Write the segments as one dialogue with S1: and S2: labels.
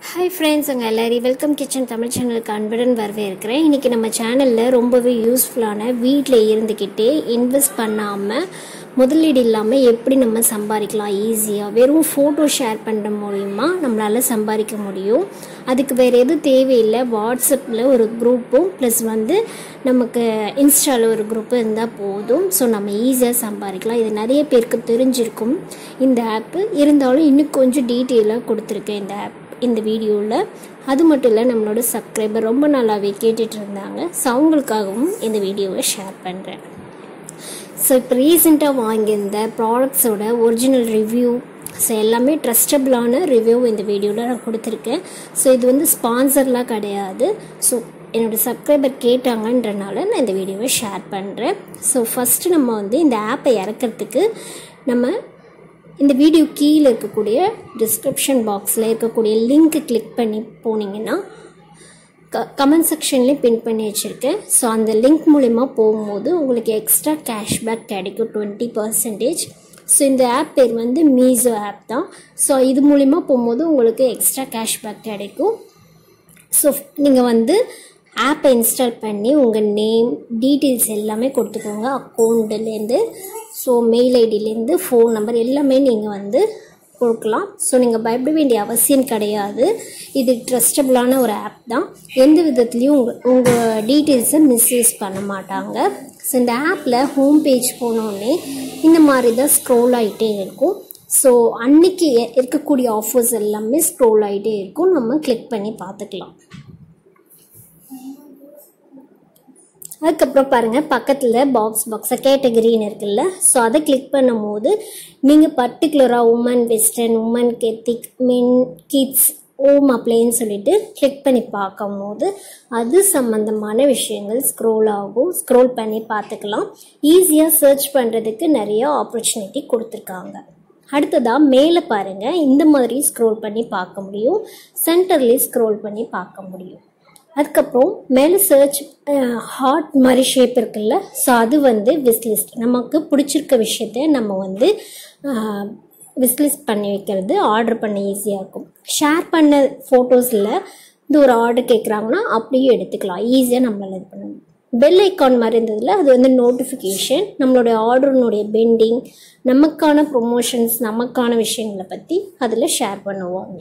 S1: Hi friends, welcome kitchen Tamil channel ku anbudan வரவேற்கிறேன். இன்னைக்கு நம்ம சேனல்ல ரொம்பவே யூஸ்ஃபுல்லான வீட்ல இருந்துக்கிட்டே இன்வெஸ்ட் பண்ணாம முதலீடு இல்லாம எப்படி நம்ம சம்பாதிக்கலாம் ஈஸியா வெறும் போட்டோ ஷேர் பண்ற மூலமா நம்மளால சம்பாதிக்க முடியும். அதுக்கு வேற எதுவும் தேவையில்லை. வாட்ஸ்அப்ல ஒரு குரூப்பும் ப்ளஸ் நமக்கு இன்ஸ்டால ஒரு குரூப் இருந்தா போதும். ஸோ நம்ம ஈஸியா சம்பாதிக்கலாம். இது நிறைய பேருக்கு தெரிஞ்சிருக்கும் இந்த ஆப். இருந்தாலும் இன்னும் கொஞ்சம் டீட்டெயிலாக கொடுத்துருக்கேன் இந்த வீடியோவில். அது மட்டும் இல்லை, நம்மளோட சப்ஸ்கிரைபர் ரொம்ப நல்லாவே கேட்டுட்டு இருந்தாங்க. ஸோ அவங்களுக்காகவும் இந்த வீடியோவை ஷேர் பண்ணுறேன். ஸோ இப்போ ரீசெண்டாக வாங்கியிருந்த ப்ராடக்ட்ஸோட ஒரிஜினல் ரிவ்யூ, ஸோ எல்லாமே ட்ரஸ்டபிளான ரிவ்யூ இந்த வீடியோவில் நான் கொடுத்துருக்கேன். ஸோ இது ஸ்பான்சர்லாம் கிடையாது. ஸோ என்னோடய சப்ஸ்கிரைபர் கேட்டாங்கன்றனால நான் இந்த வீடியோவை ஷேர் பண்ணுறேன். ஸோ ஃபஸ்ட்டு நம்ம இந்த ஆப்பை இறக்கிறதுக்கு நம்ம இந்த வீடியோ கீழே இருக்கக்கூடிய டிஸ்கிரிப்ஷன் பாக்ஸில் இருக்கக்கூடிய லிங்க்கு கிளிக் பண்ணி போனீங்கன்னா கமெண்ட் செக்ஷன்லேயும் பின் பண்ணி வச்சுருக்கேன். ஸோ அந்த லிங்க் மூலிமா போகும்போது உங்களுக்கு எக்ஸ்ட்ரா கேஷ்பேக் கிடைக்கும் 20%. ஸோ இந்த ஆப் பேர் மீசோ ஆப் தான். ஸோ இது மூலிமா போகும்போது உங்களுக்கு எக்ஸ்ட்ரா கேஷ்பேக் கிடைக்கும். ஸோ நீங்கள் ஆப்பை இன்ஸ்டால் பண்ணி உங்கள் நேம் டீட்டெயில்ஸ் எல்லாமே கொடுத்துக்கோங்க. அக்கௌண்ட்லேருந்து ஸோ மெயில் ஐடியிலேருந்து ஃபோன் நம்பர் எல்லாமே நீங்கள் கொடுக்கலாம். ஸோ நீங்கள் பயப்பட வேண்டிய அவசியம் கிடையாது. இது ட்ரஸ்டபிளான ஒரு ஆப் தான். எந்த விதத்துலேயும் உங்கள் டீட்டெயில்ஸை மிஸ்யூஸ் பண்ண மாட்டாங்க. ஸோ இந்த ஆப்பில் ஹோம் பேஜ் போனோடனே இந்த மாதிரி தான் ஸ்க்ரோல் ஆகிட்டே இருக்கும். ஸோ அன்றைக்கி இருக்கக்கூடிய ஆஃபர்ஸ் எல்லாமே ஸ்க்ரோல் ஆகிட்டே இருக்கும். நம்ம கிளிக் பண்ணி பார்த்துக்கலாம். அதுக்கப்புறம் பாருங்கள், பக்கத்தில் பாக்ஸை கேட்டகரின்னு இருக்குல்ல. ஸோ அதை கிளிக் பண்ணும் போது நீங்கள் பர்டிகுலராக women western, women ethnic, men, kids, home அப்ளைன்னு சொல்லிட்டு கிளிக் பண்ணி பார்க்கும் போது அது சம்மந்தமான விஷயங்கள் ஸ்க்ரோல் ஆகும். ஸ்க்ரோல் பண்ணி பார்த்துக்கலாம். ஈஸியாக சர்ச் பண்ணுறதுக்கு நிறைய ஆப்பர்ச்சுனிட்டி கொடுத்துருக்காங்க. அடுத்ததாக மேலே பாருங்கள், இந்த மாதிரி ஸ்க்ரோல் பண்ணி பார்க்க முடியும். சென்டர்லேயே ஸ்க்ரோல் பண்ணி பார்க்க முடியும். அதுக்கப்புறம் மேலே சர்ச் ஹார்ட் மாதிரி ஷேப் இருக்குல்ல. ஸோ அது விஸ்லிஸ்ட். நமக்கு பிடிச்சிருக்க விஷயத்த நம்ம விஸ்லிஸ்ட் பண்ணி வைக்கிறது, ஆர்டர் பண்ண ஈஸியாக இருக்கும். ஷேர் பண்ண ஃபோட்டோஸில் ஒரு ஆர்டர் கேட்குறாங்கன்னா அப்படியே எடுத்துக்கலாம். ஈஸியாக நம்மளால் இது பண்ணணும். பெல் ஐக்கான் மாதிரி இருந்ததில் அது நோட்டிஃபிகேஷன், நம்மளுடைய ஆர்டர்னுடைய பெண்டிங், நமக்கான ப்ரொமோஷன்ஸ், நமக்கான விஷயங்களை பற்றி அதில் ஷேர் பண்ணுவாங்க.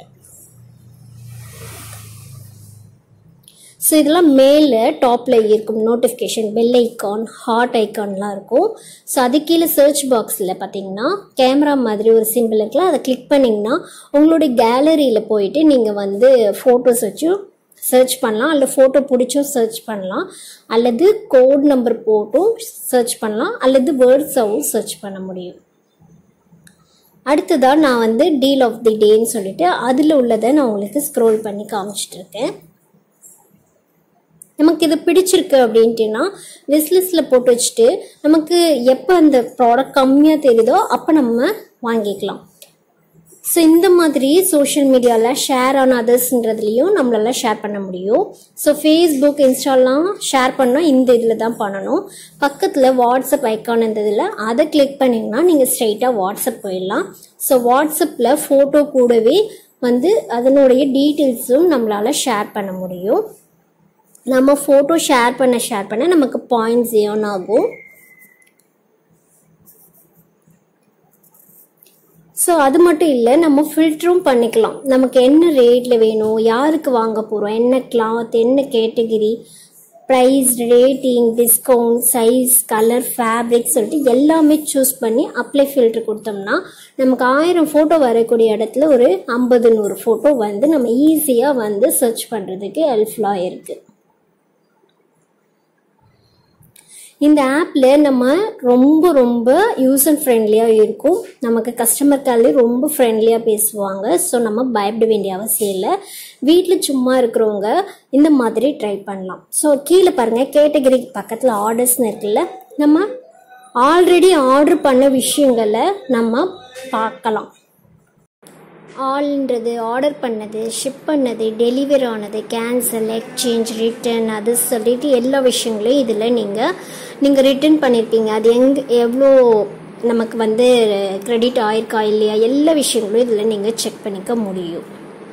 S1: ஸோ இதெல்லாம் மேலே டாப்பில் இருக்கும் நோட்டிஃபிகேஷன், பெல் ஐக்கான், ஹார்ட் ஐக்கான்லாம் இருக்கும். ஸோ அது கீழே சர்ச் பாக்ஸில் பார்த்தீங்கன்னா கேமரா மாதிரி ஒரு சிம்பிள் இருக்குல்ல, அதை கிளிக் பண்ணிங்கன்னா உங்களுடைய கேலரியில் போயிட்டு நீங்கள் ஃபோட்டோஸ் வச்சு சர்ச் பண்ணலாம். அல்லது ஃபோட்டோ பிடிச்சும் சர்ச் பண்ணலாம், அல்லது கோட் நம்பர் போட்டும் சர்ச் பண்ணலாம், அல்லது வேர்ட்ஸாகவும் சர்ச் பண்ண முடியும். அடுத்ததாக நான் டீல் ஆஃப் தி டேன்னு சொல்லிட்டு அதில் உள்ளதை நான் உங்களுக்கு ஸ்க்ரோல் பண்ணி காமிச்சிட்ருக்கேன். நமக்கு இது பிடிச்சிருக்கு அப்படின்ட்டுனா விஸ்லிஸ்ட்டில் போட்டு வச்சுட்டு நமக்கு எப்போ அந்த ப்ராடக்ட் கம்மியாக தெரியுதோ அப்போ நம்ம வாங்கிக்கலாம். ஸோ இந்த மாதிரி சோஷியல் மீடியாவில் ஷேர் ஆன் அதர்ஸ்ன்றதுலேயும் நம்மளால ஷேர் பண்ண முடியும். ஸோ ஃபேஸ்புக், இன்ஸ்டாலாம் ஷேர் பண்ணால் இந்த இதில் தான் பண்ணணும். பக்கத்தில் வாட்ஸ்அப் ஐக்கான் இருந்ததில் அதை கிளிக் பண்ணிங்கன்னா நீங்கள் ஸ்ட்ரைட்டாக வாட்ஸ்அப் போயிடலாம். ஸோ வாட்ஸ்அப்பில் ஃபோட்டோ கூடவே அதனுடைய டீட்டெயில்ஸும் நம்மளால் ஷேர் பண்ண முடியும். நம்ம ஃபோட்டோ ஷேர் பண்ண நமக்கு பாயிண்ட்ஸ் ஏர்ன் ஆகும். ஸோ அது மட்டும் இல்லை, நம்ம ஃபில்டரும் பண்ணிக்கலாம். நமக்கு என்ன ரேட்டில் வேணும், யாருக்கு வாங்க போகிறோம், என்ன கிளாத், என்ன category, price, rating, discount, size, colour, fabric சொல்லிட்டு எல்லாமே சூஸ் பண்ணி அப்ளை ஃபில்டர் கொடுத்தோம்னா நமக்கு 1000 ஃபோட்டோ வரக்கூடிய இடத்துல ஒரு 50-100 ஃபோட்டோ நம்ம ஈஸியாக சர்ச் பண்ணுறதுக்கு ஹெல்ப்ஃபுல்லாக இருக்குது. இந்த ஆப்பில் நம்ம ரொம்ப யூசர் ஃப்ரெண்ட்லியாக இருக்கும். நமக்கு கஸ்டமர் கேர்லேயும் ரொம்ப ஃப்ரெண்ட்லியாக பேசுவாங்க. ஸோ நம்ம பயப்பட வேண்டிய அவசியம் இல்லை. வீட்டில் சும்மா இருக்கிறவங்க இந்த மாதிரி ட்ரை பண்ணலாம். ஸோ கீழே பாருங்கள், கேட்டகரி பக்கத்தில் ஆர்டர்ஸ்னு இருக்குல்ல, நம்ம ஆல்ரெடி ஆர்டர் பண்ண விஷயங்களை நம்ம பார்க்கலாம். ஆல்ன்றது ஆர்டர் பண்ணது, ஷிப் பண்ணது, டெலிவரி ஆனது, கேன்சல், எக்ஸ்சேஞ்ச், ரிட்டர்ன், அது சொல்லிட்டு எல்லா விஷயங்களையும் இதில் நீங்கள் ரிட்டர்ன் பண்ணியிருப்பீங்க, அது எவ்வளோ நமக்கு கிரெடிட் ஆயிருக்கா இல்லையா, எல்லா விஷயங்களும் இதில் நீங்கள் செக் பண்ணிக்க முடியும்.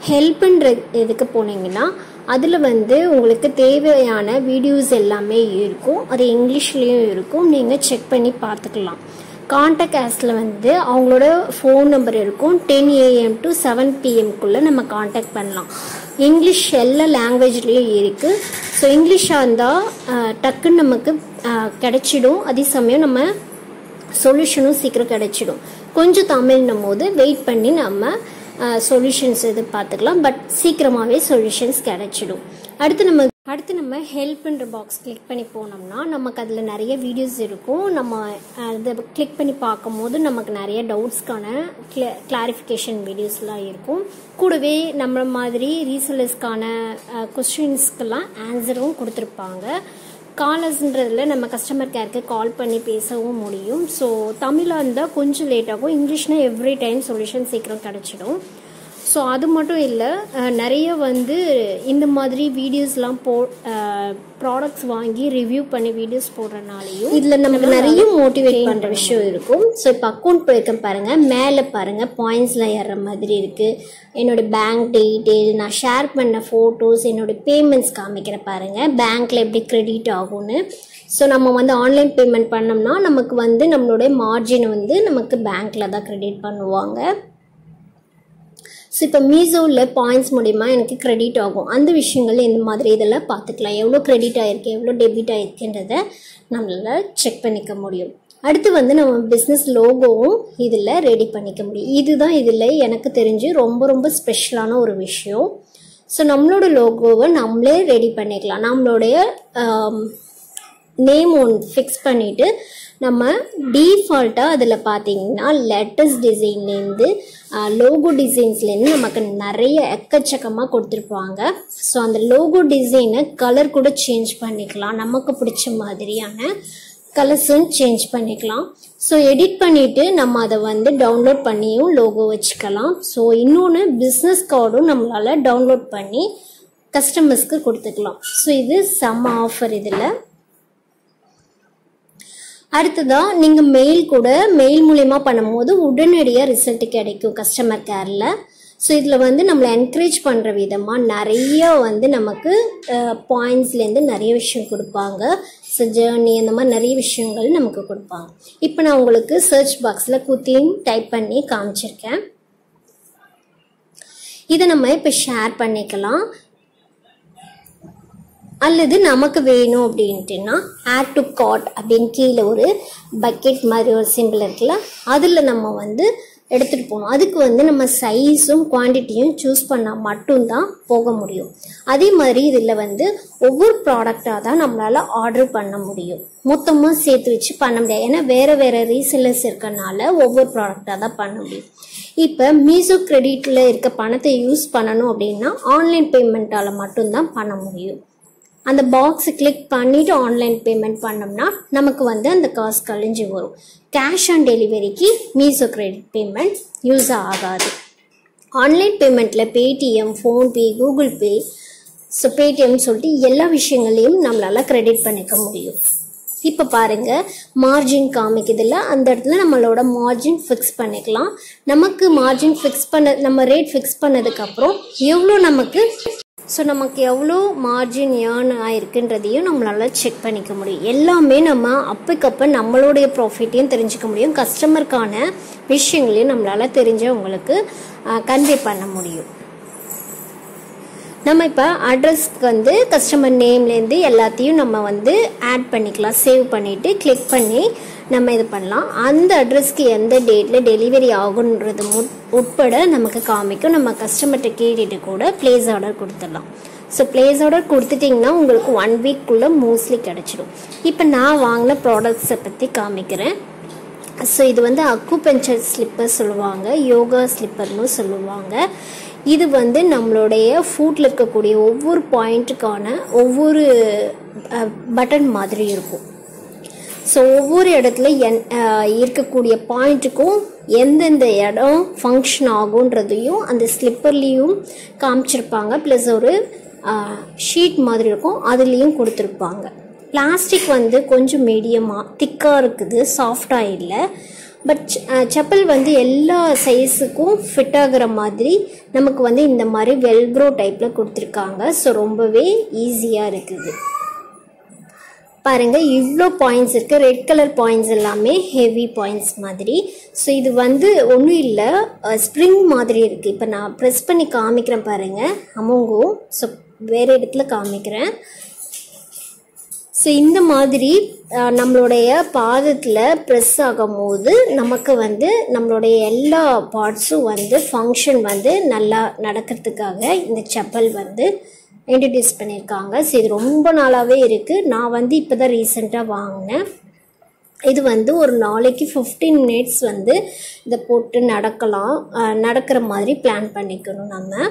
S1: ஹெல்ப்ன்ற இதுக்கு போனீங்கன்னா அதில் வந்து உங்களுக்கு தேவையான வீடியோஸ் எல்லாமே இருக்கும். அது இங்கிலீஷ்லேயும் இருக்கும். நீங்கள் செக் பண்ணி பார்த்துக்கலாம். கான்டாக்ட் ஆஸில் வந்து அவங்களோட ஃபோன் நம்பர் இருக்கும். 10 AM to 7 PM நம்ம கான்டாக்ட் பண்ணலாம். இங்கிலீஷ் எல்லா லாங்குவேஜ்லேயும் இருக்குது. ஸோ இங்கிலீஷாக இருந்தால் டக்குன்னு நமக்கு கிடைச்சிடும். அதே சமயம் நம்ம சொல்யூஷனும் சீக்கிரம் கிடைச்சிடும். கொஞ்சம் தமிழ்னும் போது வெயிட் பண்ணி நம்ம சொல்யூஷன்ஸ் எதிர்பார்த்துக்கலாம். பட் சீக்கிரமாகவே சொல்யூஷன்ஸ் கிடைச்சிடும். அடுத்து நம்ம ஹெல்ப்ன்ற பாக்ஸ் கிளிக் பண்ணி போனோம்னா நமக்கு அதில் நிறைய வீடியோஸ் இருக்கும். நம்ம அதை கிளிக் பண்ணி பார்க்கும்போது நமக்கு நிறைய டவுட்ஸ்க்கான கிளாரிஃபிகேஷன் வீடியோஸ்லாம் இருக்கும். கூடவே நம்ம மாதிரி ரீசெல்லர்ஸ்க்கான கொஸ்டின்ஸ்க்கெல்லாம் ஆன்சரும் கொடுத்துருப்பாங்க. காலர்ஸ்ன்றதில் நம்ம கஸ்டமர் கேருக்கு கால் பண்ணி பேசவும் முடியும். ஸோ தமிழாக இருந்தால் கொஞ்சம் லேட் ஆகும். இங்கிலீஷ்னால் எவ்ரி டைம் சொல்யூஷன் சீக்கிரம் கிடச்சிடும். ஸோ அது மட்டும் இல்லை, நிறைய வந்து இந்த மாதிரி வீடியோஸ்லாம் ப்ராடக்ட்ஸ் வாங்கி ரிவ்யூ பண்ணி வீடியோஸ் போடுறதுனாலையும் இதில் நமக்கு நிறைய மோட்டிவேட் பண்ணுற விஷயம் இருக்கும். ஸோ இப்போ அக்கௌண்ட் போயிருக்க பாருங்கள், மேலே பாருங்கள் பாயிண்ட்ஸ்லாம் ஏறுற மாதிரி இருக்குது. என்னோடய பேங்க் டீட்டெயில், நான் ஷேர் பண்ண ஃபோட்டோஸ், என்னோடய பேமெண்ட்ஸ் காமிக்கிற பாருங்கள், பேங்க்கில் எப்படி கிரெடிட் ஆகும்னு. ஸோ நம்ம வந்து ஆன்லைன் பேமெண்ட் பண்ணோம்னா நமக்கு வந்து நம்மளுடைய மார்ஜின் வந்து நமக்கு பேங்க்கில் தான் கிரெடிட் பண்ணுவாங்க. ஸோ இப்போ மீஷோவில் பாயிண்ட்ஸ் மூலிமா எனக்கு கிரெடிட் ஆகும். அந்த விஷயங்கள் இந்த மாதிரி இதெல்லாம் பார்த்துக்கலாம். எவ்வளோ கிரெடிட் ஆகிருக்கு, எவ்வளோ டெபிட் ஆகிருக்குன்றதை நம்மளால் செக் பண்ணிக்க முடியும். அடுத்து வந்து நம்ம பிஸ்னஸ் லோகோவும் இதில் ரெடி பண்ணிக்க முடியும். இதுதான் இதில் எனக்கு தெரிஞ்சு ரொம்ப ரொம்ப ஸ்பெஷலான ஒரு விஷயம். ஸோ நம்மளோட லோகோவை நம்மளே ரெடி பண்ணிக்கலாம். நம்மளுடைய நேம் ஒன்று ஃபிக்ஸ் பண்ணிவிட்டு நம்ம டீஃபால்ட்டாக அதில் பார்த்தீங்கன்னா லெட்டர்ஸ் டிசைன்லேருந்து லோகோ டிசைன்ஸ்லேருந்து நமக்கு நிறைய எக்கச்சக்கமாக கொடுத்துருப்பாங்க. ஸோ அந்த லோகோ டிசைனை கலர் கூட சேஞ்ச் பண்ணிக்கலாம். நமக்கு பிடிச்ச மாதிரியான கலர்ஸும் சேஞ்ச் பண்ணிக்கலாம். ஸோ எடிட் பண்ணிவிட்டு நம்ம அதை வந்து டவுன்லோட் பண்ணியும் லோகோ வச்சுக்கலாம். ஸோ இன்னொன்று பிஸ்னஸ் கார்டும் நம்மளால் டவுன்லோட் பண்ணி கஸ்டமர்ஸ்க்கு கொடுத்துக்கலாம். ஸோ இது செம்ம ஆஃபர். இதில் அடுத்ததான் நீங்கள் மெயில் மூலமா பண்ணும்போது உடனடியாக ரிசல்ட் கிடைக்கும் கஸ்டமர் கேரில். ஸோ இதில் வந்து நம்மளை என்கரேஜ் பண்ணுற விதமாக நிறைய வந்து நமக்கு பாயிண்ட்ஸ்லேருந்து நிறைய விஷயம் கொடுப்பாங்க. ஸோ ஜேர்னி அந்த மாதிரி நிறைய விஷயங்கள் நமக்கு கொடுப்பாங்க. இப்போ நான் உங்களுக்கு சர்ச் பாக்ஸில் குத்தியும் டைப் பண்ணி காமிச்சிருக்கேன். இதை நம்ம இப்போ ஷேர் பண்ணிக்கலாம். அல்லது நமக்கு வேணும் அப்படின்ட்டுன்னா ஆட் டு கார்ட் அப்படின்னு கீழே ஒரு பக்கெட் மாதிரி ஒரு சிம்பிள் இருக்குல்ல, அதில் நம்ம வந்து எடுத்துகிட்டு போகணும். அதுக்கு வந்து நம்ம சைஸும் குவான்டிட்டியும் சூஸ் பண்ணால் மட்டும்தான் போக முடியும். அதே மாதிரி இதில் வந்து ஒவ்வொரு ப்ராடக்டாக தான் நம்மளால் ஆர்டர் பண்ண முடியும். மொத்தமாக சேர்த்து வச்சு பண்ண முடியாது. ஏன்னா வேறு ரீசெல்லர்ஸ் இருக்கனால ஒவ்வொரு ப்ராடக்டாக தான் பண்ண முடியும். இப்போ மீஷோ கிரெடிட்டில் இருக்க பணத்தை யூஸ் பண்ணணும் அப்படின்னா ஆன்லைன் பேமெண்ட்டால் மட்டும்தான் பண்ண முடியும். அந்த பாக்ஸை கிளிக் பண்ணிவிட்டு ஆன்லைன் பேமெண்ட் பண்ணோம்னா நமக்கு வந்து அந்த காசு கழிஞ்சு வரும். கேஷ் ஆன் டெலிவரிக்கு மீஷோ கிரெடிட் பேமெண்ட் யூஸ் ஆகாது. ஆன்லைன் பேமெண்ட்டில் Paytm, PhonePe, Google Pay, so Paytm சொல்லிட்டு எல்லா விஷயங்களையும் நம்மளால் கிரெடிட் பண்ணிக்க முடியும். இப்போ பாருங்கள் மார்ஜின் காமிக்குதில்ல, அந்த இடத்துல நம்மளோட மார்ஜின் ஃபிக்ஸ் பண்ணிக்கலாம். நமக்கு மார்ஜின் ஃபிக்ஸ் நம்ம ரேட் ஃபிக்ஸ் பண்ணதுக்கப்புறம் எவ்வளோ நமக்கு எவ்வளோ மார்ஜின் ஏர்ன் ஆயிருக்குன்றதையும் நம்மளால் செக் பண்ணிக்க முடியும். எல்லாமே நம்ம அப்போக்கப்போ நம்மளுடைய ப்ராஃபிட்டையும் தெரிஞ்சுக்க முடியும். கஸ்டமருக்கான விஷயங்களையும் நம்மளால் தெரிஞ்சவங்களுக்கு கன்வே பண்ண முடியும். நம்ம இப்போ அட்ரஸ்க்கு வந்து கஸ்டமர் நேம்லேருந்து எல்லாத்தையும் நம்ம வந்து ஆட் பண்ணிக்கலாம். சேவ் பண்ணிவிட்டு கிளிக் பண்ணி நம்ம இது பண்ணலாம். அந்த அட்ரஸ்க்கு எந்த டேட்டில் டெலிவரி ஆகுன்றது உட்பட நமக்கு காமிக்கும். நம்ம கஸ்டமர்கிட்ட கேட்டுட்டு கூட ப்ளேஸ் ஆர்டர் கொடுத்துடலாம். ஸோ ப்ளேஸ் ஆர்டர் கொடுத்துட்டிங்கன்னா உங்களுக்கு 1 வீக்குள்ளே மோஸ்ட்லி கிடச்சிடும். இப்போ நான் வாங்கின ப்ராடக்ட்ஸை பற்றி காமிக்கிறேன். ஸோ இது வந்து அக்குபஞ்சர் ஸ்லிப்பர் சொல்லுவாங்க, யோகா ஸ்லிப்பர்னு சொல்லுவாங்க. இது வந்து நம்மளுடைய ஃபுட்டில் இருக்கக்கூடிய ஒவ்வொரு பாயிண்ட்டுக்கான ஒவ்வொரு பட்டன் மாதிரி இருக்கும். ஸோ ஒவ்வொரு இடத்துல இருக்கக்கூடிய பாயிண்ட்டுக்கும் எந்தெந்த இடம் ஃபங்க்ஷன் ஆகுன்றதையும் அந்த ஸ்லிப்பர்லேயும் காமிச்சிருப்பாங்க. ப்ளஸ் ஒரு ஷீட் மாதிரி இருக்கும், அதுலேயும் கொடுத்துருப்பாங்க. பிளாஸ்டிக் வந்து கொஞ்சம் மீடியமாக திக்காக இருக்குது, சாஃப்டாக இல்லை. பட் செப்பல் வந்து எல்லா சைஸுக்கும் ஃபிட் ஆகிற மாதிரி நமக்கு வந்து இந்த மாதிரி வெல்க்ரோ டைப்பில் கொடுத்துருக்காங்க. ஸோ ரொம்பவே ஈஸியாக இருக்குது. பாருங்கள், இவ்வளோ பாயிண்ட்ஸ் இருக்குது. ரெட் கலர் பாயிண்ட்ஸ் எல்லாமே ஹெவி பாயிண்ட்ஸ் மாதிரி. ஸோ இது வந்து ஒன்றும் இல்லை, ஸ்ப்ரிங் மாதிரி இருக்குது. இப்போ நான் ப்ரெஸ் பண்ணி காமிக்கிறேன் பாருங்கள், அமங்கும். ஸோ வேறு இடத்துல காமிக்கிறேன். ஸோ இந்த மாதிரி நம்மளுடைய பாதத்தில் ப்ரெஸ் ஆகும் போது நமக்கு வந்து நம்மளுடைய எல்லா பார்ட்ஸும் வந்து ஃபங்க்ஷன் வந்து நல்லா நடக்கிறதுக்காக இந்த செப்பல் வந்து இன்ட்ரடியூஸ் பண்ணியிருக்காங்க. ஸோ இது ரொம்ப நாளாகவே இருக்குது. நான் வந்து இப்போ தான் ரீசெண்டாக வாங்கினேன். இது வந்து ஒரு நாளைக்கு 15 மினிட்ஸ் வந்து இதை போட்டு நடக்கிற மாதிரி பிளான் பண்ணிக்கணும் நம்ம.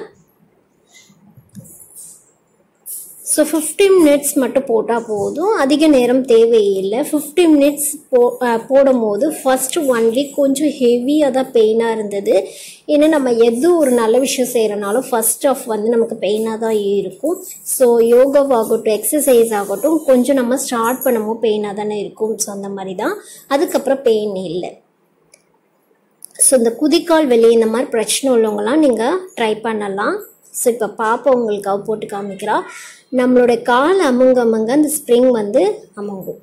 S1: ஸோ 15 மினிட்ஸ் மட்டும் போட்டால் போதும், அதிக நேரம் தேவையில்லை. 15 மினிட்ஸ் போடும் போது ஃபஸ்ட்டு 1 வீக் கொஞ்சம் ஹெவியாக தான் பெயினாக இருந்தது. ஏன்னா நம்ம எது ஒரு நல்ல விஷயம் செய்கிறனாலும் ஃபஸ்ட் ஆஃப் வந்து நமக்கு பெயினாக தான் இருக்கும். ஸோ யோகாவாகட்டும், எக்ஸசைஸ் ஆகட்டும், கொஞ்சம் நம்ம ஸ்டார்ட் பண்ணும்போது பெயினாக தானே இருக்கும். ஸோ அந்த மாதிரி தான். அதுக்கப்புறம் பெயின் இல்லை. ஸோ இந்த குதிக்கால் வெளியே இந்த மாதிரி பிரச்சனை உள்ளவங்களாம் நீங்கள் ட்ரை பண்ணலாம். ஸோ இப்போ பாப்பா உங்களுக்காக போட்டு காமிக்கிறா. நம்மளோட கால் அமுங்க அந்த ஸ்ப்ரிங் வந்து அமுங்கும்.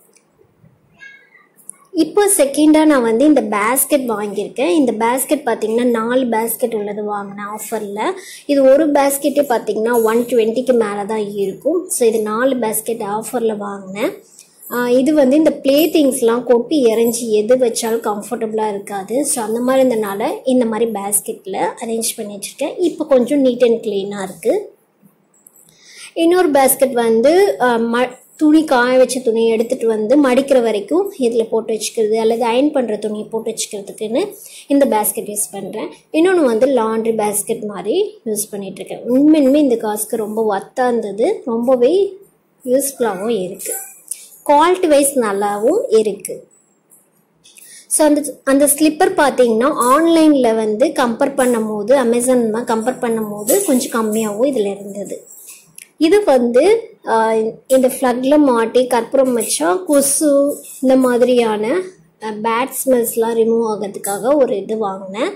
S1: இப்போ செகண்டாக நான் வந்து இந்த பேஸ்கெட் வாங்கியிருக்கேன். இந்த பேஸ்கெட் பார்த்தீங்கன்னா 4 பேஸ்கெட் உள்ளது வாங்கினேன் ஆஃபரில். இது ஒரு பேஸ்கெட்டே பார்த்தீங்கன்னா 120க்கு மேலே தான் இருக்கும். ஸோ இது 4 பேஸ்கெட் ஆஃபரில் வாங்கினேன். இது வந்து இந்த ப்ளே திங்ஸ்லாம் கொட்டி இறஞ்சி எது வச்சாலும் கம்ஃபர்டபுளாக இருக்காது. ஸோ அந்த மாதிரி இருந்தனால இந்த மாதிரி பேஸ்கெட்டில் அரேஞ்ச் பண்ணி வச்சுருக்கேன். இப்போ கொஞ்சம் நீட் அண்ட் க்ளீனாக இருக்குது. இன்னொரு பேஸ்கெட் வந்து துணி காய வச்ச துணியை எடுத்துகிட்டு வந்து மடிக்கிற வரைக்கும் இதில் போட்டு வச்சுக்கிறது, அல்லது அயன் பண்ணுற துணியை போட்டு வச்சுக்கிறதுக்குன்னு இந்த பேஸ்கெட் யூஸ் பண்ணுறேன். இன்னொன்று வந்து லாண்ட்ரி பேஸ்கெட் மாதிரி யூஸ் பண்ணிகிட்ருக்கேன். உண்மையுமே இந்த காசுக்கு ரொம்ப ஒர்த்தாக இருந்தது, ரொம்பவே யூஸ்ஃபுல்லாகவும் இருக்குது, குவாலிட்டி வைஸ் நல்லாவும் இருக்குது. ஸோ அந்த ஸ்லிப்பர் பார்த்தீங்கன்னா ஆன்லைனில் வந்து கம்பேர் பண்ணும் போது, அமேசான் கம்பேர் பண்ணும் போது கொஞ்சம் கம்மியாகவும் இதில் இருந்தது. இது வந்து இந்த ஃப்ளக்கில் மாட்டி கற்பூரம் வச்சா கொசு இந்த மாதிரியான பேட் ஸ்மெல்ஸ்லாம் ரிமூவ் ஆகிறதுக்காக ஒரு இது வாங்கினேன்.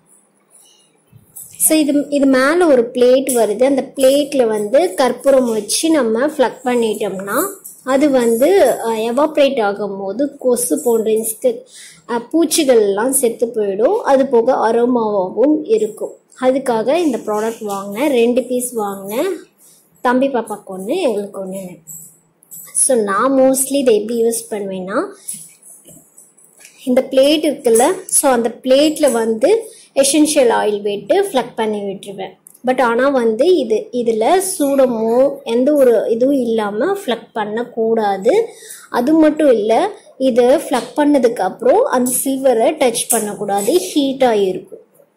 S1: ஸோ இது மேலே ஒரு பிளேட் வருது. அந்த பிளேட்டில் வந்து கற்பூரம் வச்சு நம்ம ஃப்ளக் பண்ணிட்டோம்னா அது வந்து எவாப்ரேட் ஆகும்போது கொசு போன்ற பூச்சிகள்லாம் செத்து போயிடும். அது போக அரோமாவாகவும் இருக்கும். அதுக்காக இந்த ப்ராடக்ட் வாங்கினேன். 2 பீஸ் வாங்கினேன். தம்பி பாப்பாவுக்கு ஒன்று, எங்களுக்கு ஒன்று. ஸோ நான் மோஸ்ட்லி இதை எப்படி யூஸ் பண்ணுவேன்னா, இந்த பிளேட் இருக்குல்ல, ஸோ அந்த பிளேட்டில் வந்து எசென்ஷியல் ஆயில் விட்டு ஃப்ளக் பண்ணி விட்டுருவேன். பட் ஆனால் வந்து இதில் சூடமோ எந்த ஒரு இதுவும் இல்லாமல் ஃப்ளக் பண்ணக்கூடாது. அது மட்டும் இல்லை, இதை ஃப்ளக் பண்ணதுக்கப்புறம் அந்த சில்வரை டச் பண்ணக்கூடாது, ஹீட்டாக இருக்கும்.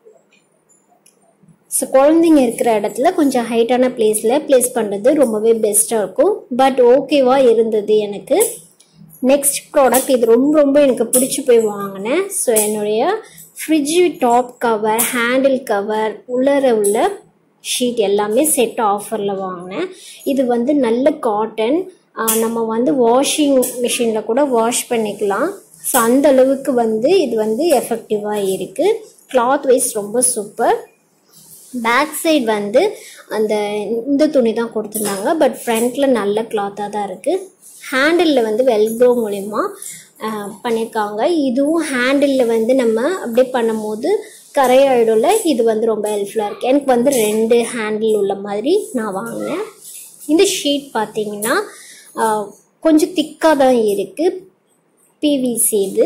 S1: ஸோ குழந்தைங்க இருக்கிற இடத்துல கொஞ்சம் ஹைட்டான பிளேஸ் பண்ணுறது ரொம்பவே பெஸ்ட்டாக இருக்கும். பட் ஓகேவாக இருந்தது எனக்கு. நெக்ஸ்ட் ப்ராடக்ட் இது ரொம்ப எனக்கு பிடிச்சி போய் வாங்கினேன். ஸோ என்னுடைய fridge top cover, handle cover, உள்ளர உள்ள ஷீட் எல்லாமே செட் ஆஃபரில் வாங்கினேன். இது வந்து நல்ல காட்டன், நம்ம வந்து வாஷிங் மிஷினில் கூட வாஷ் பண்ணிக்கலாம். ஸோ அந்த அளவுக்கு வந்து இது வந்து எஃபெக்டிவாக இருக்குது. கிளாத் வைஸ் ரொம்ப சூப்பர். பேக் சைடு வந்து இந்த துணி தான் கொடுத்துருந்தாங்க. பட் ஃப்ரண்ட்டில் நல்ல கிளாத்தாக தான் இருக்குது. ஹேண்டிலில் வந்து வெல்க்ரோ மூலிமா பண்ணியிருக்காங்க. இதுவும் ஹேண்டிலில் வந்து நம்ம அப்படியே பண்ணும்போது கரையாயிடும்ல, இது வந்து ரொம்ப ஹெல்ப்ஃபுல்லாக இருக்குது. எனக்கு வந்து 2 ஹேண்டில் உள்ள மாதிரி நான் வாங்கினேன். இந்த ஷீட் பார்த்தீங்கன்னா கொஞ்சம் திக்காக தான் இருக்குது, பிவிசி இது.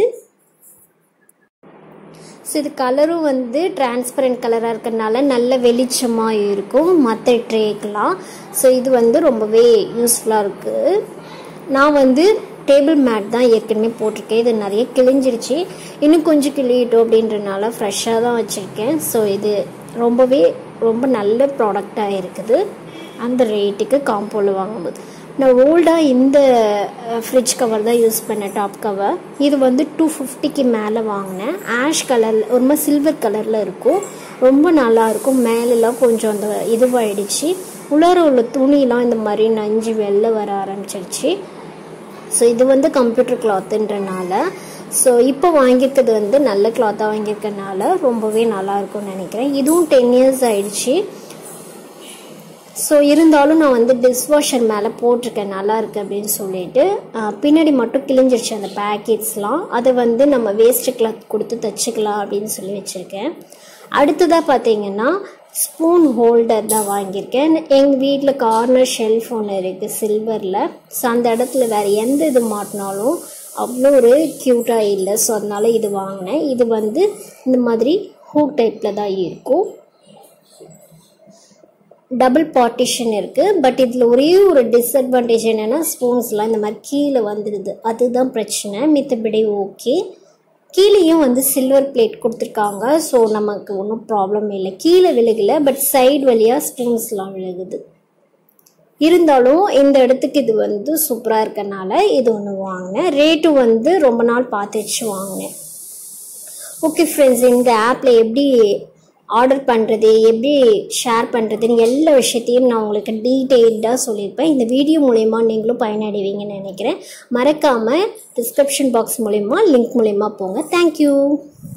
S1: ஸோ இது கலரும் வந்து டிரான்ஸ்பரண்ட் கலராக இருக்கிறதுனால நல்ல வெளிச்சமாக இருக்கும் மற்ற ட்ரேக்கெலாம். ஸோ இது வந்து ரொம்பவே யூஸ்ஃபுல்லாக இருக்குது. நான் வந்து டேபிள் மேட் தான் ஏற்கனவே போட்டிருக்கேன். இது நிறைய கிழிஞ்சிருச்சு, இன்னும் கொஞ்சம் கிழியிட்டோம் அப்படின்றனால ஃப்ரெஷ்ஷாக தான் வச்சுருக்கேன். ஸோ இது ரொம்ப நல்ல ப்ராடக்டாக இருக்குது அந்த ரேட்டுக்கு காம்போவில் வாங்கும்போது. நான் ஓல்டாக இந்த ஃப்ரிட்ஜ் கவர் தான் யூஸ் பண்ணேன், டாப் கவர். இது வந்து 250க்கு மேலே வாங்கினேன். ஆஷ் கலரில் ஒரு மாதிரி சில்வர் கலரில் இருக்கும், ரொம்ப நல்லாயிருக்கும். மேலெலாம் கொஞ்சம் அந்த இதுவாகிடுச்சு, உள்ளார உள்ள துணியெலாம் இந்த மாதிரி நஞ்சு வெளில வர ஆரம்பிச்சிருச்சு. ஸோ இது வந்து கம்ப்யூட்டர் கிளாத்துன்றனால ஸோ இப்போ வாங்கியிருக்கிறது வந்து நல்ல கிளாத்தாக வாங்கியிருக்கனால ரொம்பவே நல்லாயிருக்கும்னு நினைக்கிறேன். இதுவும் 10 years ஆயிடுச்சு. ஸோ இருந்தாலும் நான் வந்து டிஷ்வாஷர் மேலே போட்டிருக்கேன் நல்லா இருக்குது அப்படின்னு சொல்லிட்டு. பின்னாடி மட்டும் கிழிஞ்சிருச்சு அந்த பேக்கெட்ஸ்லாம். அதை வந்து நம்ம வேஸ்ட் கிளாத் கொடுத்து தைச்சிக்கலாம் அப்படின்னு சொல்லி வச்சுருக்கேன். அடுத்ததாக பார்த்தீங்கன்னா ஸ்பூன் ஹோல்டர் தான் வாங்கியிருக்கேன். எங்கள் வீட்டில் கார்னர் ஷெல்ஃப் ஒன்று இருக்குது சில்வரில். ஸோ அந்த இடத்துல வேறு எந்த இது மாட்டினாலும் அவ்வளோ ஒரு க்யூட்டாக இல்லை. ஸோ அதனால் இது வாங்கினேன். இது வந்து இந்த மாதிரி ஹூக் டைப்பில் தான் இருக்கும். டபுள் பார்ட்டிஷன் இருக்குது. பட் இதில் ஒரே ஒரு டிஸ்அட்வான்டேஜ் என்னென்னா ஸ்பூன்ஸ்லாம் இந்த மாதிரி கீழே வந்துடுது. அதுதான் பிரச்சனை. மித்தபடி ஓகே. கீழேயும் வந்து சில்வர் பிளேட் கொடுத்துருக்காங்க. ஸோ நமக்கு ஒன்றும் ப்ராப்ளம் இல்லை. கீழே விழுகலை, பட் சைடு வழியாக ஸ்பூன்ஸ்லாம் விழுகுது. இருந்தாலும் இந்த இடத்துக்கு இது வந்து சூப்பராக இருக்கனால இது ஒன்று வாங்கினேன். ரேட்டும் வந்து ரொம்ப நாள் பார்த்து வச்சு வாங்கினேன். ஓகே ஃப்ரெண்ட்ஸ், இந்த ஆப்பில் எப்படி ஆர்டர் பண்ணுறது, எப்படி ஷேர் பண்ணுறதுன்னு எல்லா விஷயத்தையும் நான் உங்களுக்கு டீட்டெயில்டாக சொல்லியிருப்பேன். இந்த வீடியோ மூலயமா நீங்களும் பயனடைவீங்கன்னு நினைக்கிறேன். மறக்காமல் டிஸ்கிரிப்ஷன் பாக்ஸ் மூலயமா லிங்க் மூலயமா போங்க. தேங்க்யூ.